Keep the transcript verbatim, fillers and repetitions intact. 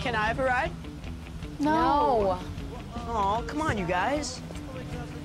Can I have a ride? No. Oh, come on, you guys.